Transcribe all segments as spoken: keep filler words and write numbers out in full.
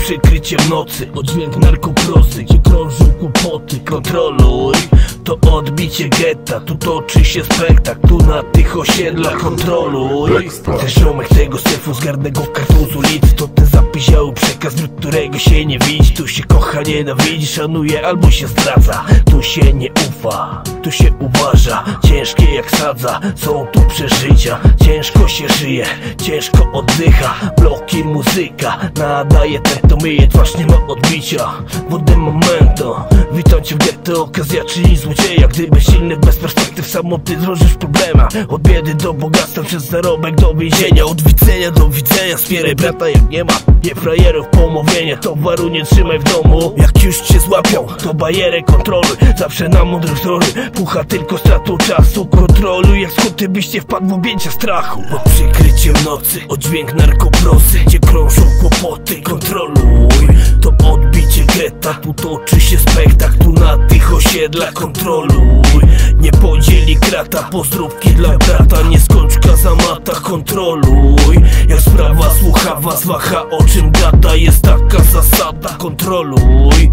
przykryciem nocy oddźwięk narkoprosy, gdzie krążą kłopoty. Kontroluj to odbicie getta, tu toczy się spektakl, tu na tych osiedlach. Kontroluj ten ziomek tego syfu z garnego kartonu z ulicy. To ten zapyziały przekaz, wśród którego się nie widzi. Tu się kocha, nienawidzi, szanuje albo się zdradza. Tu się nie ufa, tu się uważa. Ciężkie jak sadza, są tu przeżycia. Ciężko się żyje, ciężko oddycha. Bloki, muzyka nadaje ten, to myje twarz, nie ma odbicia. Wody momentu, witam cię w getto, okazja czyni złodzieja. Gdyby silny bez perspektyw, samotny drążysz w problemach. Od biedy do bogactwa, przez zarobek do więzienia. Od widzenia do widzenia, wspieraj brata jak nie ma. Nie frajerów pomówienie, towaru nie trzymaj w domu. Jak już cię złapią, to bajerę kontroluj. Zawsze na mądrych wzory, pucha tylko stratą czasu. Kontroluj, jak skuty byś nie wpadł w objęcia strachu. Pod przykryciem nocy oddźwięk narkoprosy, gdzie krążą kłopoty. Kontroluj to odbicie getta, tu toczy się spektakl, tu na tych osiedlach. Kontroluj, nie podzieli krata, pozdrówki dla brata, nie skończ kazamata. Kontroluj, jak sprawa słucha was waha, o czym gada, jest taka zasada. Kontroluj.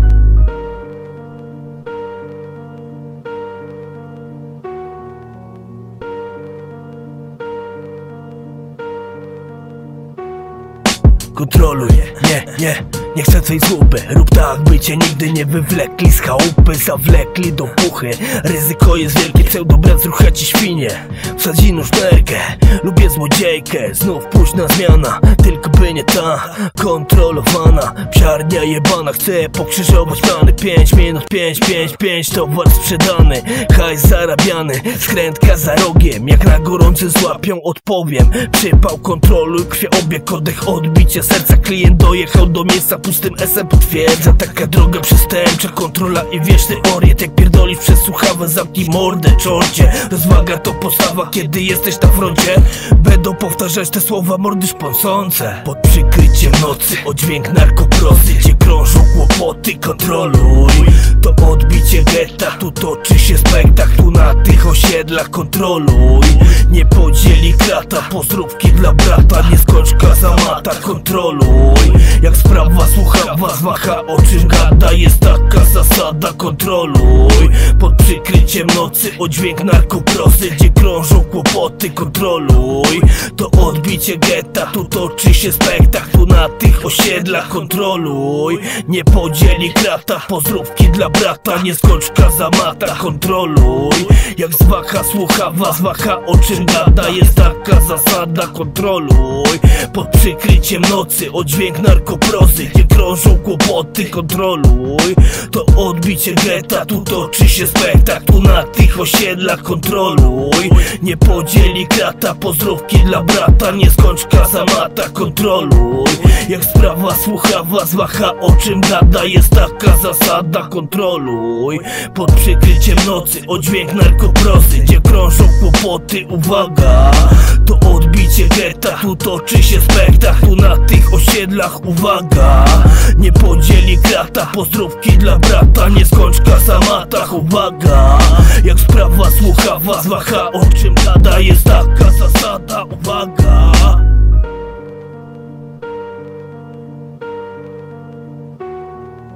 Kontroluj, nie, nie, nie chcę tej złuby. Rób tak, by cię nigdy nie wywlekli z chałupy, zawlekli do puchy. Ryzyko jest wielkie, pseudobrat zrucha ci świnie. Wsadzi nóż w nerkę, lubię złodziejkę. Znów późna zmiana, tylko by nie ta kontrolowana. Psiarnia jebana, chcę pokrzyżować plany. Pięć minut, pięć, pięć, pięć, towar sprzedany. Hajs zarabiany, skrętka za rogiem. Jak na gorący złapią, odpowiem. Przypał, kontroluj, krwiobieg, oddech, odbicie serca. Klient dojechał do miejsca, pustym esem potwierdza. Taka droga przestępcza, kontrola i wieczny oriet. Jak pierdolisz przez słuchawę, zamknij mordę, czorcie. Rozwaga to postawa, kiedy jesteś na froncie. Będą powtarzać te słowa mordy szponsące. Pod przykryciem nocy oddźwięk narkoprosy, gdzie krążą kłopoty. Kontroluj to odbicie getta, tu toczy się spektakl, tu na tych osiedlach. Kontroluj, nie podzieli krata, pozdrówki dla brata, nie skończ kazamata. Kontroluj, jak sprawa słucha was waha, o czym gada, jest taka zasada. Kontroluj pod przykryciem nocy oddźwięk narkoprosy, gdzie krążą kłopoty. Kontroluj to odbicie getta, tu toczy się spektakl, tu na tych osiedlach. Kontroluj, nie podzieli krata, pozdrówki dla brata, nie skończ kazamata. Kontroluj, jak z waha słucha was waha, o czym gada, jest taka zasada. Kontroluj pod przykryciem nocy oddźwięk narkoprosy, gdzie krążą kłopoty. Kontroluj to odbicie getta, tu toczy się spektakl, tu na tych osiedlach. Kontroluj, nie podzieli krata, pozdrówki dla brata, nie skończ kazamata. Kontroluj, jak sprawa słucha was waha, o czym gada, jest taka zasada. Kontroluj pod przykryciem nocy oddźwięk narkoprosy, gdzie krążą kłopoty. Uwaga, to odbicie getta, tu toczy się spektakl, tu na tych osiedlach. Uwaga, nie podzieli krata, pozdrówki dla brata, nie skończ kazamata. Uwaga, jak sprawa słucha was waha, o czym gada, jest taka zasada. Uwaga.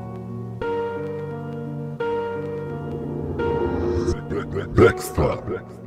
Blackstar.